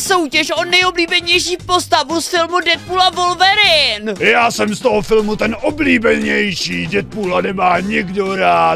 soutěž o nejoblíbenější postavu z filmu Deadpool a Wolverine. Já jsem z toho filmu ten oblíbenější, Deadpoola nemá nikdo rád.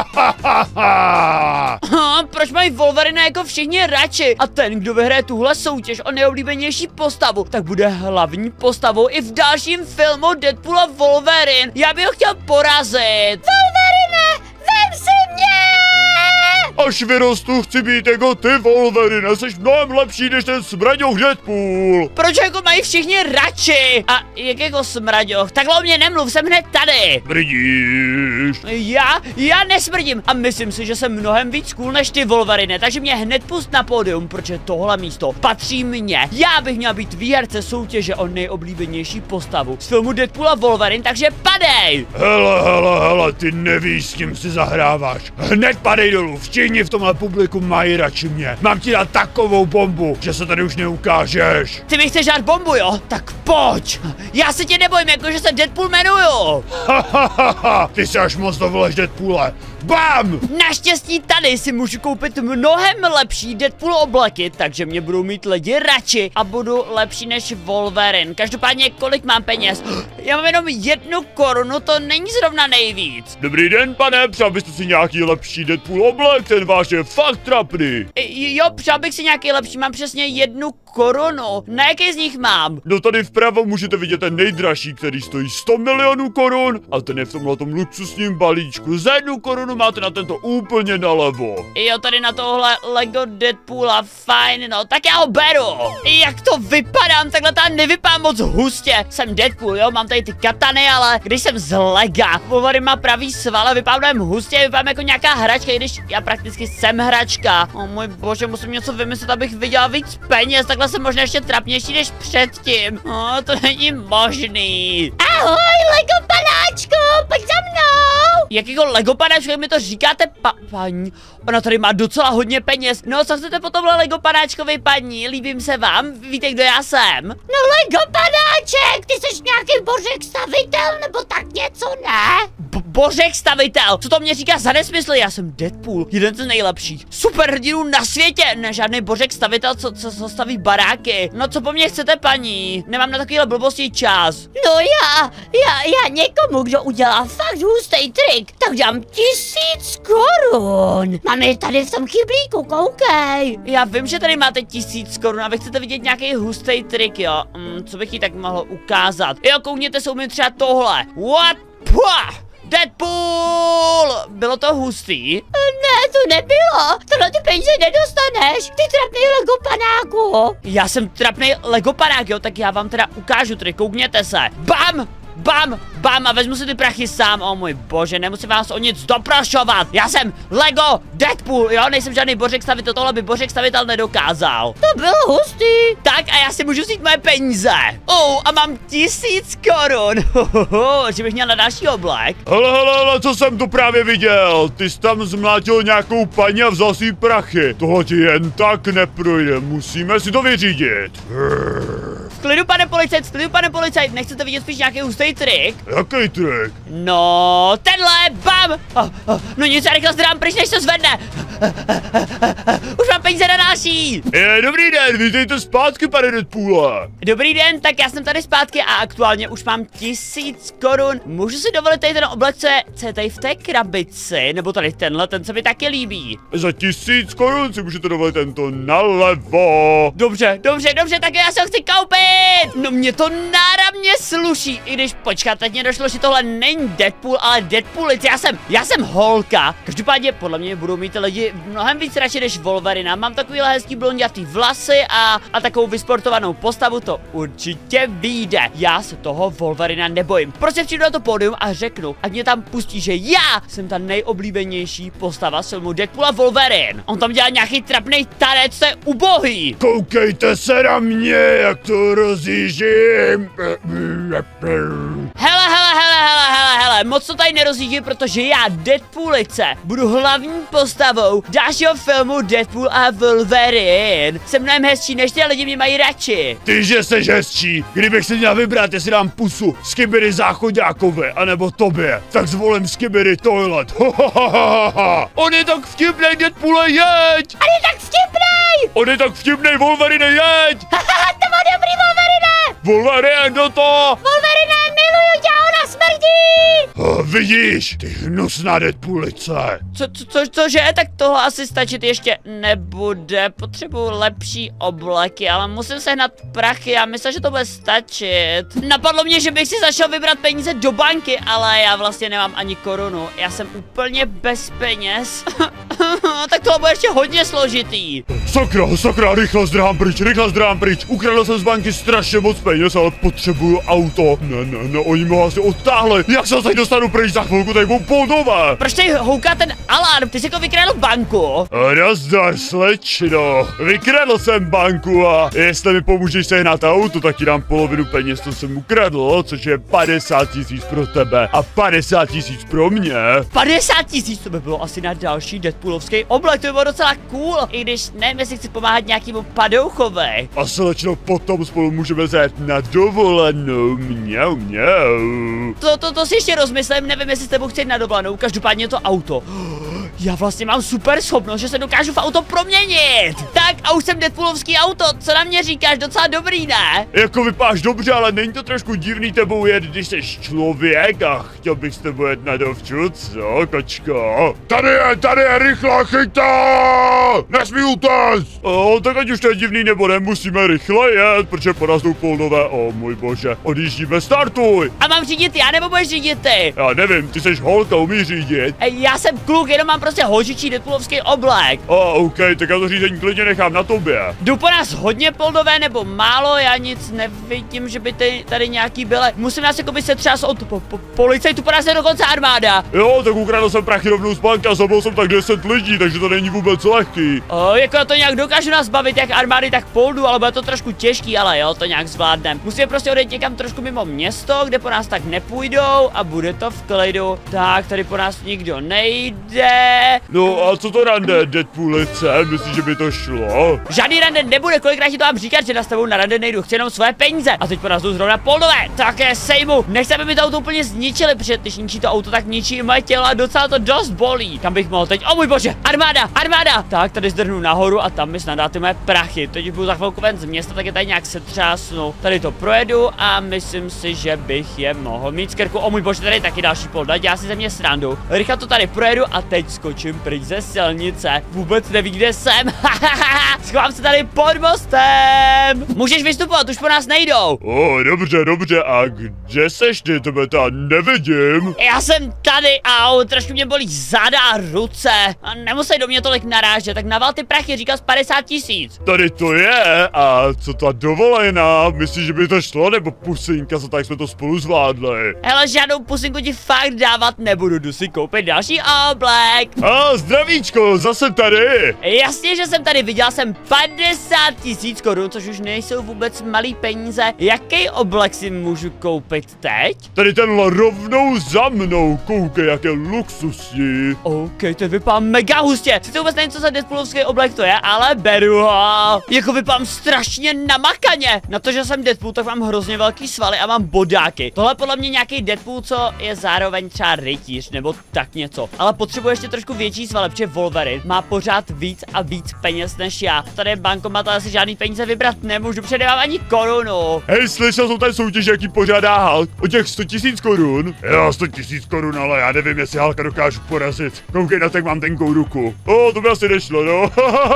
Proč mají Wolverine jako všichni radši? A ten, kdo vyhraje tuhle soutěž o nejoblíbenější postavu, tak bude hlavní postavou i v dalším filmu Deadpool a Wolverine. Já bych ho chtěl porazit. Wolverine, vem si mě! Až vyrostu, chci být jako ty, Wolverine, jsi mnohem lepší než ten smraďoch Deadpool. Proč jako mají všichni radši? A jak jako smraďoch? Takhle o mě nemluv, jsem hned tady. Smrdíš. Já nesmrdím a myslím si, že jsem mnohem víc cool než ty, Wolverine, takže mě hned pust na pódium, protože tohle místo patří mně. Já bych měl být výherce soutěže o nejoblíbenější postavu z filmu Deadpool a Wolverine, takže padej! Hele, ty nevíš, s kým si zahráváš. Hned padej dolů, všichni v tomhle publiku mají radši mě. Mám ti dát takovou bombu, že se tady už neukážeš. Ty mi chceš dát bombu, jo? Tak pojď! Já se tě nebojím, jakože se Deadpool jmenuju! Ty se až moc dovoleš, Deadpoole. Bam! Naštěstí tady si můžu koupit mnohem lepší Deadpool obleky, takže mě budou mít lidi radši a budu lepší než Wolverine. Každopádně, kolik mám peněz? Já mám jenom 1 korunu, to není zrovna nejvíc. Dobrý den, pane, přál byste si nějaký lepší Deadpool oblek, ten váš je fakt trapný. Jo, přál bych si nějaký lepší, mám přesně 1 korunu. Na jaký z nich mám? No tady vpravo můžete vidět ten nejdražší, který stojí 100 milionů korun a ten je v tomhletom luxusním balíčku. Za 1 korunu máte na tento úplně nalevo. Jo, tady na tohle Lego Deadpoola, fajn, no, tak já ho beru. Jak to vypadám, takhle tam nevypadám moc hustě. Jsem Deadpool, jo, mám tady ty katany, ale když jsem z Lega, Wolverine má pravý sval a vypadám mnohem hustě, vypadám jako nějaká hračka, i když já prakticky jsem hračka. O můj bože, musím něco vymyslet, abych vydělal víc peněz, takhle jsem možná ještě trapnější než předtím. To není možný. Ahoj, Lego panáčku, pojď za mnou! Jakýho Lego panáčku, jak mi to říkáte, paní? Ona tady má docela hodně peněz. No, co chcete po tomhle Lego panáčkovi, paní? Líbím se vám? Víte, kdo já jsem? No, Lego panáček, ty jsi nějaký božek stavitel, nebo tak něco, ne? Božek stavitel, co to mě říká za nesmysl? Já jsem Deadpool, jeden z nejlepších superhrdinů na světě, ne žádný božek stavitel, co staví baráky. No, co po mně chcete, paní? Nemám na takovýhle blbosti čas. No já někomu, kdo udělá fakt hustý trik, tak dám 1000 korun. Máme je tady v tom kyblíku, koukej. Já vím, že tady máte 1000 korun a vy chcete vidět nějaký hustý trik, jo? Co bych jí tak mohl ukázat? Jo, koukněte se, umím třeba tohle. What? Pua! Deadpool! Bylo to hustý? Ne, to nebylo. Tohle ty peníze nedostaneš. Ty trapný Lego panáku. Já jsem trapný Lego panák, jo? Tak já vám teda ukážu trik, koukněte se. Bam! Bam, bam a vezmu si ty prachy sám, o můj bože, nemusím vás o nic doprošovat. Já jsem Lego Deadpool, jo, nejsem žádný božek stavitel, tohle by božek stavitel nedokázal. To bylo hustý. Tak a já si můžu vzít moje peníze. A mám 1000 korun, že bych měl na další oblek. Hele, co jsem tu právě viděl? Ty jsi tam zmlátil nějakou paní a vzal si prachy. Tohle ti jen tak neprojde, musíme si to vyřídit. V klidu, pane policajt, nechcete vidět spíš nějaký hustý trik? Jaký trik? No, tenhle, bam! No nic, já rychle zdrám pryč, než to zvedne. Už mám peníze na další. Dobrý den, vítejte zpátky, pane Deadpoole. Dobrý den, tak já jsem tady zpátky a aktuálně už mám 1000 korun. Můžu si dovolit tady ten oblek, co je tady v té krabici, nebo tady tenhle, ten se mi taky líbí. Za 1000 korun si můžete dovolit tento nalevo. Dobře, tak já se ho chci koupit. No mě to náramně sluší, i když počkat, teď mě došlo, že tohle není Deadpool, ale Deadpoolic, já jsem holka. Každopádně podle mě budou mít lidi mnohem víc radši než Wolverina. Mám takovýhle hezký blondětý vlasy a takovou vysportovanou postavu, to určitě vyjde. Já se toho Wolverina nebojím. Prostě přijdu na to pódium a řeknu, ať mě tam pustí, že já jsem ta nejoblíbenější postava z filmu Deadpool a Wolverine. On tam dělá nějaký trapný tanec, to je ubohý. Koukejte se na mě, jak to rozjíždím. Hele, moc to tady nerozjíždí, protože já, Deadpoolice, budu hlavní postavou dalšího filmu Deadpool a Wolverine. Jsem mnohem hezčí, než ty lidi mě mají radši. Ty, že seš hezčí, kdybych si měl vybrat, jestli dám pusu Skibidi Záchoďákovi, anebo tobě, tak zvolím Skibidi Toilet. On je tak vtipnej, Deadpoole, jeď! On je tak vtipnej! On je tak vtipnej, Wolverine, jeď! To byl dobrý Wolverine! Wolverine, do to! Wolverine, miluju tě, ona smrdí! Vidíš, ty hnusná Deadpoolice. Cože? Tak tohle asi stačit ještě nebude. Potřebuju lepší obleky, ale musím sehnat prachy. Já myslím, že to bude stačit. Napadlo mě, že bych si začal vybrat peníze do banky, ale já vlastně nemám ani korunu. Já jsem úplně bez peněz. Tak tohle bude ještě hodně složitý. Sakra, rychle zdrhám pryč. Ukradl jsem z banky strašně moc peněz, ale potřebuju auto. Ne, oni mi ho asi odtáhli. Jak se tady dostanu pryč za chvilku, tady budou poldové. Proč tady houká ten alarm? Ty jsi jako vykradl banku. Nazdar, slečno. Vykradl jsem banku a jestli mi pomůžeš sehnat auto, tak ti dám polovinu peněz, co jsem ukradl, což je 50 000 pro tebe a 50 000 pro mě. 50 000, to by bylo asi na další Deadpoolovský oblek, to by bylo docela cool. I když nevím, jestli chci pomáhat nějakému padouchovi. A slečno, potom spolu můžeme zajet na dovolenou. Mňau. To si ještě rozmyslím, nevím, jestli s tebou chci jít na dovolenou, každopádně to auto. Já vlastně mám super schopnost, že se dokážu v auto proměnit. Tak a už jsem Deadpoolovský auto, co na mě říkáš, docela dobrý, ne? Jako vypadáš dobře, ale není to trošku divný tebou jet, když jsi člověk a chtěl bych s tebou jet na dovču, co, kočko? Tady je, rychle, chyťte! Nesmí utéct! Tak ať už to je divný nebo nemusíme rychle jet, protože po nás jdou polnové, můj bože, odjíždíme, startuj! A mám řídit já, nebo budeš řídit ty? Já nevím, ty jsi holka, umíš řídit? Já jsem kluk, jenom mám prostě hožičí Deadpoolovský oblek. OK, tak já to řízení klidně nechám na tobě. Jdu po nás hodně poldové nebo málo, já nic nevidím, že by tady nějaký byly. Musím nás jakoby setřást od policajtu, po nás je dokonce armáda. Jo, tak ukradl jsem prachy rovnou z banky a zabil jsem tak 10 lidí, takže to není vůbec lehký. Jako já to nějak dokážu nás bavit, jak armády, tak poldu, ale bude to trošku těžký, ale jo, to nějak zvládnem. Musíme prostě odejít někam trošku mimo město, kde po nás tak nepůjdou a bude to v klidu. Tak, tady po nás nikdo nejde. No a co to rande, Deadpoolice? Myslíš, že by to šlo? Žádný rande nebude, kolikrát ti to mám říkat, že na s tebou na rande nejdu, chci jenom své peníze. A teď po nás jdou zrovna poldové. Také sejmu. Nechci, aby mi to auto úplně zničili, protože když ničí to auto, tak ničí i moje tělo a docela to dost bolí. Kam bych mohl teď? O můj bože, armáda! Tak, tady zdrhnu nahoru a tam mi snad dáte moje prachy. Teď budu za chvilku ven z města, tak je tady nějak setřásnu. Tady to projedu a myslím si, že bych je mohl mít z krku. O můj bože, tady je taky další polda, dělá si ze mě srandu. Rychle to tady projedu a teď skočím pryč ze silnice. Vůbec neví, kde jsem. Schovám se tady pod mostem. Můžeš vystupovat, už po nás nejdou. Dobře, a kde seš ty, tebe tam nevidím. Já jsem tady, trošku mě bolí záda a ruce. A nemusí do mě tolik narážet, tak naval ty prachy, říkal z 50 000. Tady to je, a co ta dovolená? Myslíš, že by to šlo, nebo pusinka, co tak jsme to spolu zvládli? Hele, žádnou pusinku ti fakt dávat nebudu, jdu si koupit další oblek. Zdravíčko, zase tady. Jasně, že jsem tady, viděl jsem 50 000 korun, což už nejsou vůbec malý peníze. Jaký oblek si můžu koupit teď? Tady tenhle rovnou za mnou, koukej, jak je luxusní. OK, to vypadá mega hustě. Sice vůbec nevím, co za Deadpoolovský oblek to je, ale beru ho. Jako vypadám strašně namakaně. Na to, že jsem Deadpool, tak mám hrozně velký svaly a mám bodáky. Tohle podle mě nějaký Deadpool, co je zároveň třeba rytíř nebo tak něco. Ale potřebuje ještě trošku větší svaly, protože Wolverine má pořád víc a víc peněz než já. Tady je bankomat, ale si žádný peníze vybrat nemůžu, protože nemám ani korunu. Hej, slyšel jsem tady soutěž, jaký pořádá Hulk o těch 100 000 korun. Jo, 100 000 korun, ale já nevím, jestli Hulka dokážu porazit. Koukej na, tak mám tenkou ruku. To by asi nešlo, no.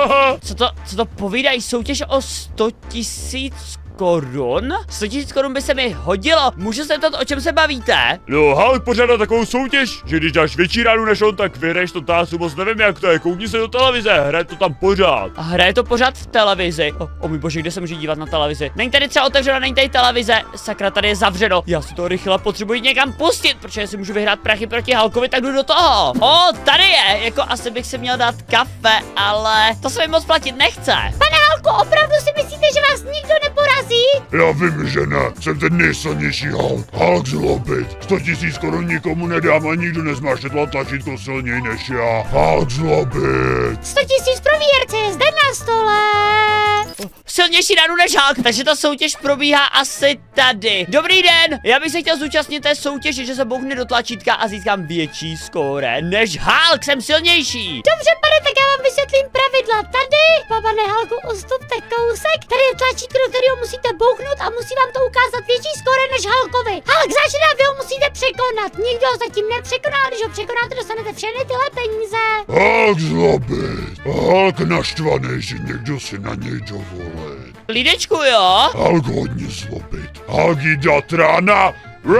Co to povídají, soutěž o 100 000 korun? 100 000 korun by se mi hodilo. Můžu se ptat, o čem se bavíte? No, Hulk pořádá takovou soutěž, že když dáš větší ránu než on, tak vyhraješ to tásu, moc nevím, jak to je. Koukni se do televize, hraje to tam pořád. A hraje to pořád v televizi. O můj bože, kde se můžu dívat na televizi? Není tady třeba otevřeno, není tady televize. Sakra, tady je zavřeno. Já si to rychle potřebuji někam pustit, protože si můžu vyhrát prachy proti Hulkovi, tak jdu do toho. Tady je. Jako asi bych si měl dát kafe, ale to se mi moc platit nechce. Pane Hulku, opravdu si myslíte, že vás nikdo neporazí? Já vím, že ne. Jsem ten nejsilnější Hulk. Hulk zlobit. 100 000 korun nikomu nedám a nikdo nezmášetla tlačítko silněji než já. Hulk zlobit. 100 000 pro výherce je zde na stole. Silnější ránu než Hulk, takže ta soutěž probíhá asi tady. Dobrý den, já bych se chtěl zúčastnit té soutěže, že se bouchne do tlačítka a získám větší skóre než Hulk, jsem silnější. Dobře, pane, tak já vám vysvětlím pravidla. Tady, pane Hulku, ustupte kousek. Tady je tlačítko, do kterého musíte bouchnout a musí vám to ukázat větší skóre než Hulkovi. Hulk začíná, vy ho musíte překonat. Nikdo ho zatím nepřekonal, když ho překonáte, dostanete všechny tyhle peníze. Hulk zlobit. Hulk naštvaný, že někdo si na něj dovolí. Lidečku, jo? Hulk hodně zlobit. Hulk jí dát rána.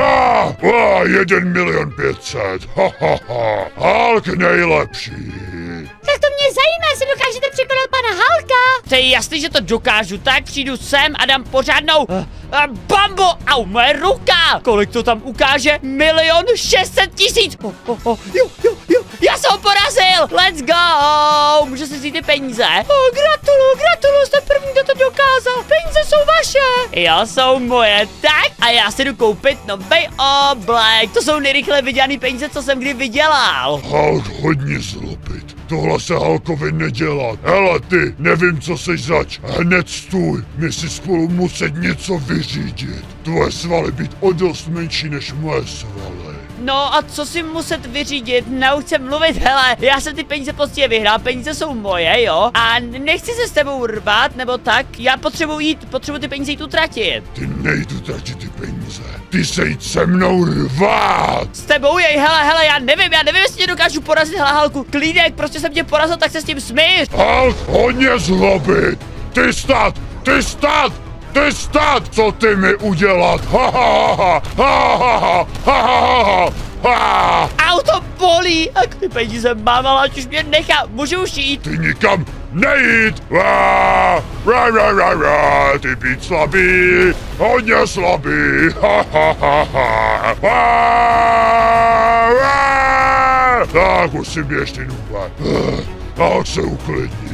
1 500 000. Hulk nejlepší. Tak to mě zajímá, jestli dokážete překonat pana Hulka. To je jasný, že to dokážu, tak přijdu sem a dám pořádnou bambo, au, moje ruka. Kolik to tam ukáže? 1 600 000. Jo, já jsem ho porazil, let's go. Můžu si vzít ty peníze? Gratuluju, jste první, kdo to dokázal. Peníze jsou vaše. Jo, jsou moje, tak a já si jdu koupit nový oblek. To jsou nejrychle vydělaný peníze, co jsem kdy vydělal. Hulk hodně zlobit. Tohle se Hulkovi nedělat. Hele ty, nevím, co jsi zač. Hned stůj, my si spolu muset něco vyřídit. Tvoje svaly být o dost menší než moje svaly. No a co si muset vyřídit? Nauč se mluvit, hele, já jsem ty peníze prostě vyhrál, peníze jsou moje, jo? A nechci se s tebou rvát, nebo tak, já potřebuji ty peníze jít utratit. Ty nejdu tratit ty peníze, ty se jít se mnou rvát. S tebou jej, hele, já nevím, jestli tě dokážu porazit, hele Hulku, klídek, prostě jsem tě porazil, tak se s tím smíř. Hulk hodně zlobit, ty stát, co ty mi udělat, Auto bolí, a ty peníze mám, ale ať už mě nechá, můžu už jít. Ty nikam nejít, ty být slabý, hodně slabý, tak už si běžte nůle, a se uklidnit,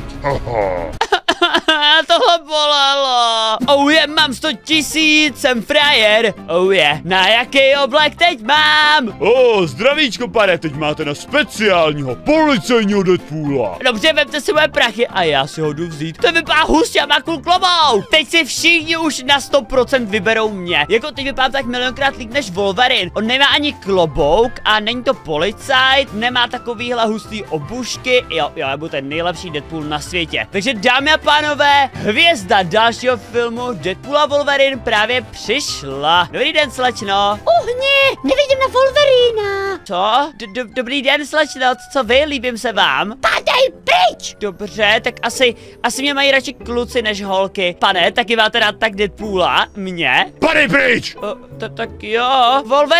Tohle bolelo. Oh je, mám 100 000, jsem frajer. Oh je, na jaký oblek teď mám? Zdravíčko, pane, teď máte na speciálního policejního Deadpoola. Dobře, vemte si moje prachy a já si ho jdu vzít. To vypadá hustě a má cool klobouk. Teď si všichni už na 100% vyberou mě. Jako teď vypadám tak milionkrát líp než Wolverine. On nemá ani klobouk a není to policajt, nemá takovýhle hustý obušky. Jo, já budu ten nejlepší Deadpool na světě. Takže dámy a pánové, hvězda dalšího filmu Deadpool a Wolverine právě přišla. Dobrý den, slečno. Uhni, nevidím na Wolverina. Co? Dobrý den, slečno, co vy, líbím se vám? Padej pryč. Dobře, tak asi mě mají radši kluci než holky. Pane, taky máte rád tak Deadpoola? Mě? Padej pryč! Tak jo,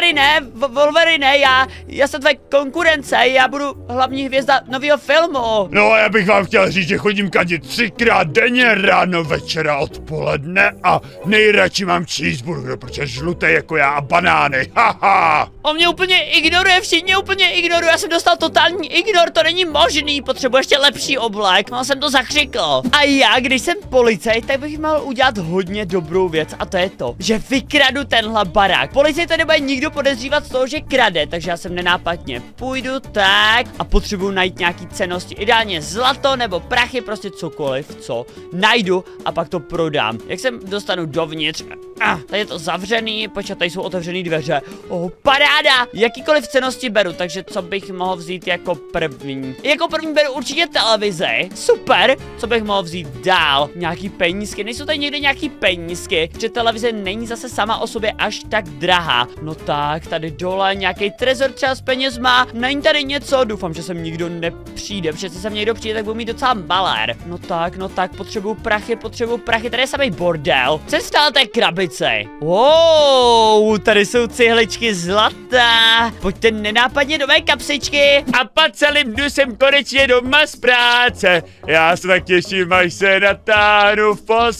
Wolverine, já jsem tvoje konkurence, já budu hlavní hvězda nového filmu. No a já bych vám chtěl říct, že chodím kadit 3krát denně, ráno, večera, odpoledne a nejradši mám cheeseburger, protože žluté jako já a banány, haha. On mě úplně ignoruje, všichni úplně ignorují, já jsem dostal totální ignor, to není možný, potřebuji ještě lepší oblek, no jsem to zakřikl. A já, když jsem policajt, tak bych mohl udělat hodně dobrou věc a to je to, že vykradu tenhle barák. Policajta nebude nikdo podezřívat z toho, že krade, takže já jsem nenápadně půjdu tak a potřebuji najít nějaký cennosti, ideálně zlato nebo prachy, prostě cokoliv, co najdu a pak to prodám. Jak se dostanu dovnitř? Tady je to zavřený, počkat, tady jsou otevřený dveře. Paráda! Jakýkoliv cennosti beru, takže co bych mohl vzít jako první? Jako první beru určitě televizi. Super! Co bych mohl vzít dál? Nějaký penízky, nejsou tady někde nějaký penízky, že televize není zase sama o sobě až tak drahá. No tak, tady dole nějaký trezor třeba s penězma. Není tady něco, doufám, že sem nikdo nepřijde, protože se sem někdo přijde, tak budu mít docela malér. No tak, potřebuju prachy, tady je samý bordel. Co se stalo té krabici? Wow, tady jsou cihličky zlata. Pojďte nenápadně do mé kapsičky. A po celým dnu jsem konečně doma z práce. Já se tak těším, až se natáhnu v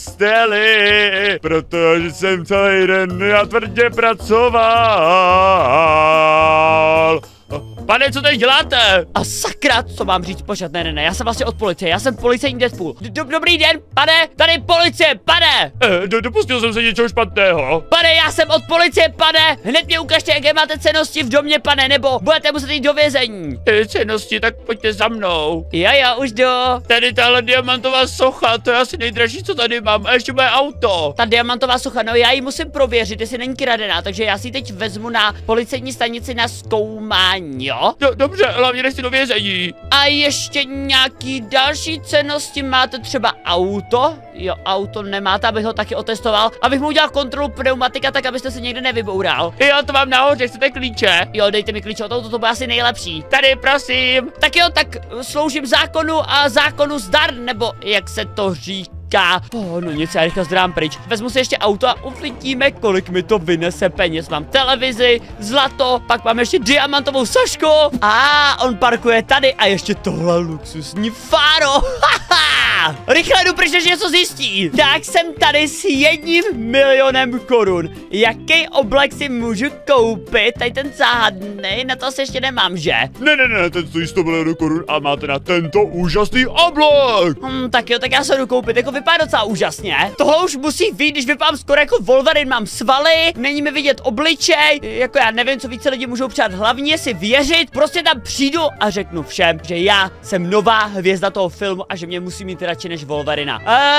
posteli, protože jsem celý den tvrdě pracoval. Pane, co tady děláte? A sakra, co mám říct? Počkat, ne, já jsem vlastně od policie, já jsem policejní Deadpool. Dobrý den, pane, tady policie, pane! Dopustil jsem se něčeho špatného. Pane, já jsem od policie, pane! Hned mě ukažte, jaké máte cennosti v domě, pane, nebo budete muset jít do vězení. Cennosti, tak pojďte za mnou. Jo, už jdu. Tady tahle diamantová socha, to je asi nejdražší, co tady mám. A ještě moje auto. Ta diamantová socha, no já ji musím prověřit, jestli není kradená, takže já si ji teď vezmu na policejní stanici na zkoumání, jo? Dobře, hlavně nechci do vězení. A ještě nějaký další cennosti máte, třeba auto? Jo, auto nemáte, abych ho taky otestoval, abych mu udělal kontrolu pneumatika, tak abyste se někde nevyboural. Jo, to mám nahoře, chcete klíče? Jo, dejte mi klíče od auto, to bude asi nejlepší. Tady, prosím. Tak jo, tak sloužím zákonu a zákonu zdar, nebo jak se to říká. No nic, já rychle zdrám pryč. Vezmu si ještě auto a uvidíme, kolik mi to vynese peněz. Mám televizi, zlato, pak mám ještě diamantovou sošku. A on parkuje tady a ještě tohle luxusní fáro. Rychle jdu pryč, než něco zjistí. Tak jsem tady s 1 milionem korun. Jaký oblek si můžu koupit? Tady ten záhadnej, na to se ještě nemám, že? Ne, ten stojí 100 milionů korun a máte na tento úžasný oblek. Tak jo, tak já se jdu koupit, jako vypadá docela úžasně. Tohle už musí vyjít, když vypadám skoro jako Wolverine, mám svaly, není mi vidět obličej, jako já nevím, co více lidi můžou přát, hlavně si věřit, prostě tam přijdu a řeknu všem, že já jsem nová hvězda toho filmu a že mě musí mít radši než Wolverina.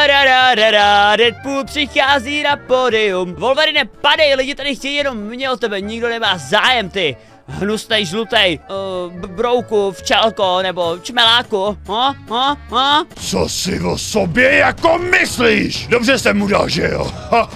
Deadpool přichází na pódium. Wolverine, padej, lidi tady chtějí jenom mě o tebe, nikdo nemá zájem, ty. Hnusnej, žlutej, brouku, včelko, nebo čmeláku, Co si o sobě jako myslíš? Dobře jsem mu dal, že jo?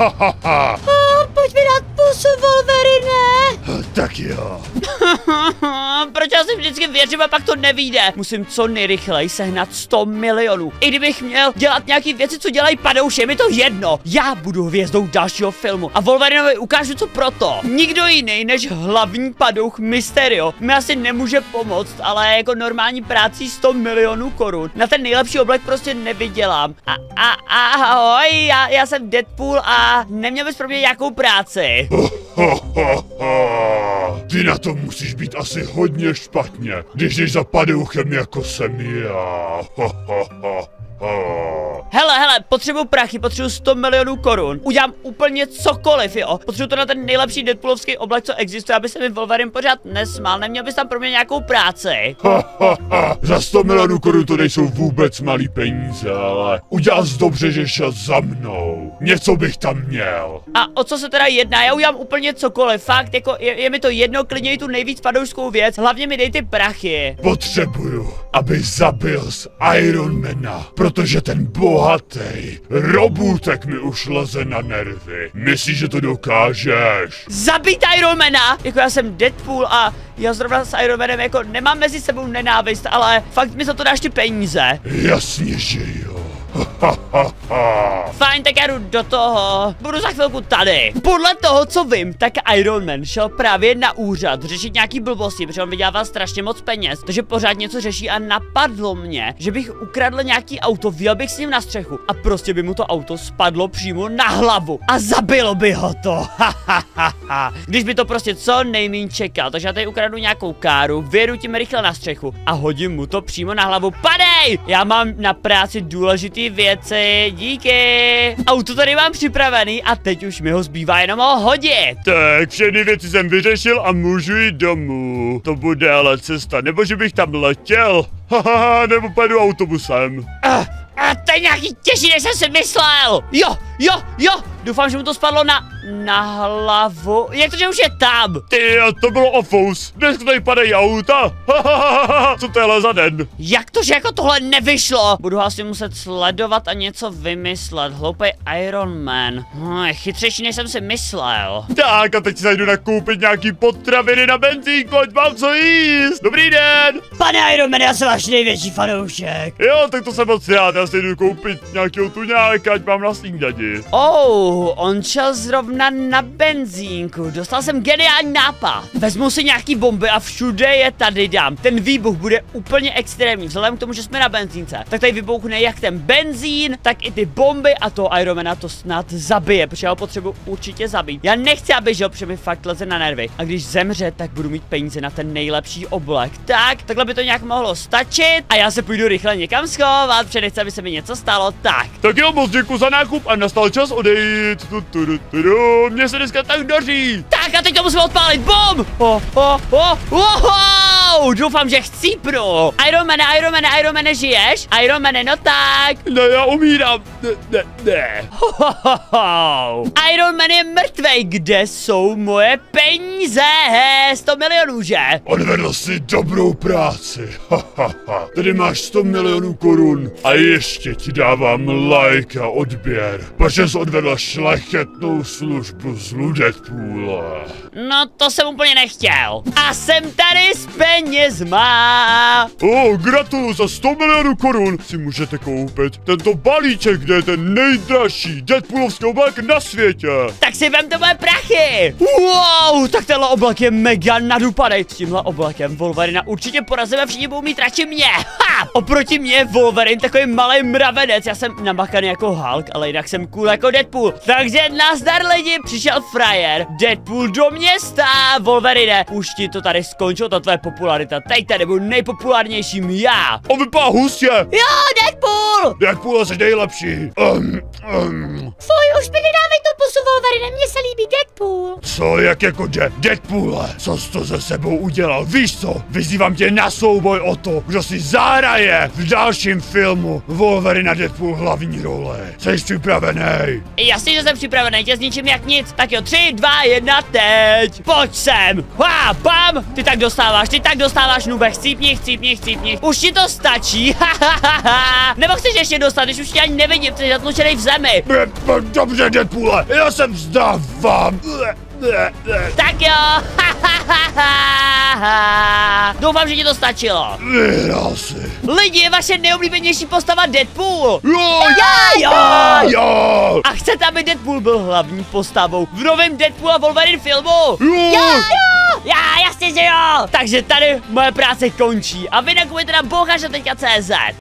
Pojď mi dát pusu, Wolverine! Tak jo. Proč já si vždycky věřím a pak to nevyjde? Musím co nejrychleji sehnat 100 milionů. I kdybych měl dělat nějaký věci, co dělají padouši, je mi to jedno. Já budu hvězdou dalšího filmu a Wolverinovi ukážu, co proto. Nikdo jiný než hlavní padouch Mysterio mi asi nemůže pomoct, ale jako normální práci 100 milionů korun na ten nejlepší oblek prostě nevydělám. Ahoj, já jsem Deadpool a neměl bys pro mě nějakou práci. Ty na to musíš být asi hodně špatně, když jdeš za padouchem jako jsem já. Hele, potřebuji prachy, potřebuji 100 milionů korun. Udělám úplně cokoliv, jo. Potřebuji to na ten nejlepší Deadpoolovský oblek, co existuje, aby se mi Wolverine pořád nesmál. Neměl bys tam pro mě nějakou práci? Za 100 milionů korun to nejsou vůbec malý peníze, ale udělal jsi dobře, že šel za mnou. Něco bych tam měl. A o co se teda jedná? Já udělám úplně cokoliv, fakt, jako je mi to jedno, klidně i tu nejvíc padoušskou věc. Hlavně mi dej ty prachy. Potřebuju, abych zabil z Ironmana, protože ten bohatý robůtek mi už leze na nervy. Myslíš, že to dokážeš? Zabít Ironmana? Jako já jsem Deadpool a já zrovna s Ironmanem jako nemám mezi sebou nenávist, ale fakt mi za to dáš ty peníze. Jasně, že jo. Fajn, tak já jdu do toho. Budu za chvilku tady. Podle toho, co vím, tak Iron Man šel právě na úřad řešit nějaký blbosti, protože on vydělával strašně moc peněz, takže pořád něco řeší a napadlo mě, že bych ukradl nějaký auto, vjel bych s ním na střechu a prostě by mu to auto spadlo přímo na hlavu a zabilo by ho to. Když by to prostě co nejméně čekal, takže já tady ukradnu nějakou káru, vyjedu tím rychle na střechu a hodím mu to přímo na hlavu. Padej! Já mám na práci důležitý věci, díky. Auto tady mám připravený a teď už mi ho zbývá jenom ho hodit. Tak, všechny věci jsem vyřešil a můžu jít domů. To bude ale cesta, nebo že bych tam letěl. Nebo pojedu autobusem. To je nějaký těžší, než jsem si myslel. Jo, doufám, že mu to spadlo na hlavu. Jak to, že už je tam? Ty, to bylo ofous. Dneska tady padají auta. Co to je za den? Jak to, že jako tohle nevyšlo? Budu ho asi muset sledovat a něco vymyslet. Hloupej Iron Man. Je chytřejší, než jsem si myslel. Tak a teď si zajdu nakoupit nějaký potraviny na benzínku, ať mám co jíst. Dobrý den. Pane Iron Man, já jsem váš největší fanoušek. Jo, tak to jsem moc rád. Já si jdu koupit nějakého tuňáka, ať mám na snídani. On šel zrovna na benzínku. Dostal jsem geniální nápad. Vezmu si nějaký bomby a všude je tady dám. Ten výbuch bude úplně extrémní. Vzhledem k tomu, že jsme na benzínce, tak tady vybouchne jak ten benzín, tak i ty bomby a toho Ironmana to snad zabije, protože já ho potřebuji určitě zabít. Já nechci, aby žil, protože mi fakt leze na nervy. A když zemře, tak budu mít peníze na ten nejlepší oblek. Tak, takhle by to nějak mohlo stačit. A já se půjdu rychle někam schovat, protože nechci, aby se mi něco stalo. Tak jo, moc děkuji za nákup a nastal čas odejít. Mně se dneska tak daří. Tak a teď to musíme odpálit. Bom! Doufám, že chcípnu. Ironmane, žiješ? Ironmane, no tak. Ne, já umírám. Ne. Ironman je mrtvej. Kde jsou moje peníze? 100 milionů, že? Odvedl si dobrou práci. Tady máš 100 milionů korun. A ještě ti dávám like a odběr. Protože jsi odvedl šlechetnou službu z Deadpoola. No to jsem úplně nechtěl. A jsem tady s penězma. Gratuluju, za 100 milionů korun si můžete koupit tento balíček, kde je ten nejdražší Deadpoolovský oblek na světě. Tak si vemte moje prachy. Wow, tak tenhle oblek je mega nadupanej. S tímhle oblekem Wolverina určitě porazíme, všichni budou mít radši mě. Oproti mě Wolverine takový malý mravenec. Já jsem namakaný jako Hulk, ale jinak jsem cool jako Deadpool. Takže nazdar lidi, přišel frajer. Deadpool do města. Wolverine, už ti to tady skončilo, ta tvoje popularita. Teď tady budu nejpopulárnějším já. A vypadá hustě. Jo, Deadpool. Deadpool jsi nejlepší. Fuj, už mi nedávej tu pusu, Wolverine, mně se líbí Deadpool. Co, jak jako Deadpoole? Co jsi to se sebou udělal? Víš co? Vyzývám tě na souboj o to, kdo si zahraje v dalším filmu Wolverine a Deadpool hlavní role. Jsi připravený? Jasně, že jsem připravený, tě zničím jak nic. Tak jo, 3, 2, 1, teď. Pojď sem. Bam. Ty tak dostáváš, nube. Chcípni. Už ti to stačí. Nebo chceš ještě dostat, když už tě ani nevidím, jsi zatlučený v zemi. Dobře, Deadpoole, já se vzdávám. Tak jo. Doufám, že ti to stačilo. Vyhrál si. Lidi, je vaše nejoblíbenější postava Deadpool. Jo. A chcete, aby Deadpool byl hlavní postavou v novém Deadpool a Wolverine filmu? Jo. Já, jasně, že jo. Takže tady moje práce končí a vy nakupujete na bohažateďka.cz.